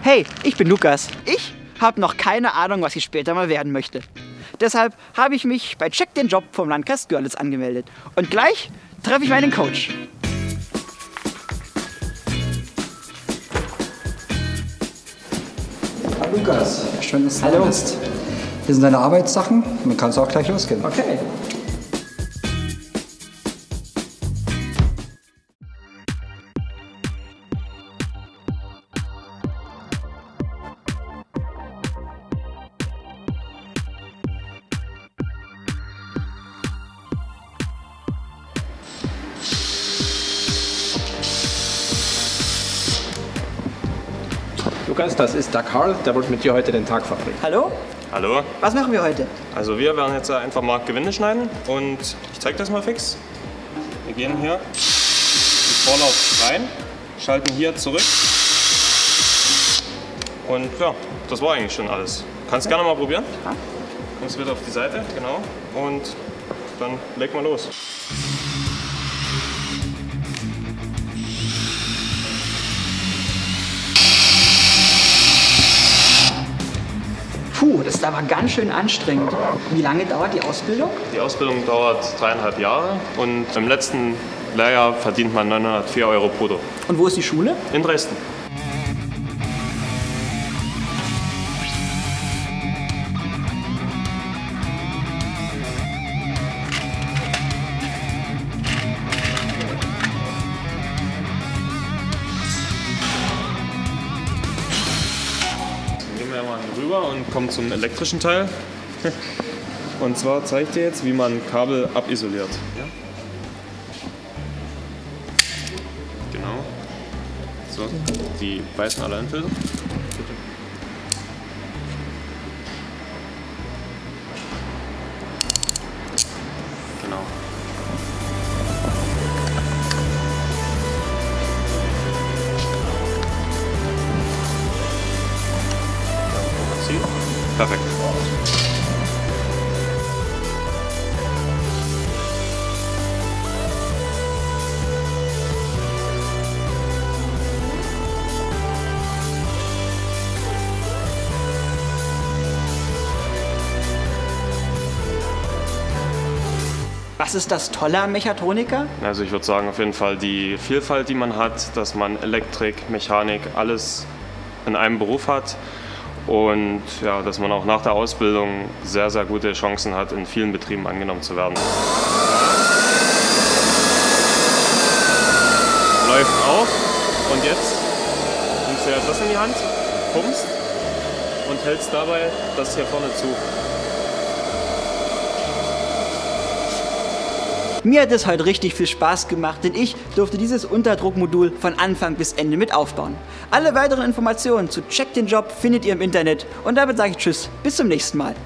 Hey, ich bin Lukas. Ich habe noch keine Ahnung, was ich später mal werden möchte. Deshalb habe ich mich bei Check den Job vom Landkreis Görlitz angemeldet. Und gleich treffe ich meinen Coach. Hallo Lukas, schön, dass du da bist. Hier sind deine Arbeitssachen, dann kannst du auch gleich losgehen. Okay. Lukas, das ist der Karl, der wird mit dir heute den Tag verbringen. Hallo? Hallo, Was machen wir heute? also wir werden jetzt einfach mal Gewinde schneiden und ich zeige das mal fix. Wir gehen hier im Vorlauf rein, schalten hier zurück und ja, das war eigentlich schon alles. Kannst gerne mal probieren. Kommst wieder auf die Seite, genau, und dann leg mal los. Puh, das ist aber ganz schön anstrengend. Wie lange dauert die Ausbildung? Die Ausbildung dauert 3,5 Jahre und im letzten Lehrjahr verdient man 904 € brutto. Und wo ist die Schule? In Dresden. Gehen wir mal rüber und kommen zum elektrischen Teil. Und zwar zeige ich dir jetzt, wie man Kabel abisoliert. Ja? Genau. So, die beißen alle in Filter. Genau. Perfekt. Was ist das Tolle am Mechatroniker? Also ich würde sagen, auf jeden Fall die Vielfalt, die man hat, dass man Elektrik, Mechanik, alles in einem Beruf hat. Und ja, dass man auch nach der Ausbildung sehr, sehr gute Chancen hat, in vielen Betrieben angenommen zu werden. Läuft auf und jetzt nimmst du ja das in die Hand, pumpst und hältst dabei das hier vorne zu. Mir hat es heute richtig viel Spaß gemacht, denn ich durfte dieses Unterdruckmodul von Anfang bis Ende mit aufbauen. Alle weiteren Informationen zu Check den Job findet ihr im Internet und damit sage ich Tschüss, bis zum nächsten Mal.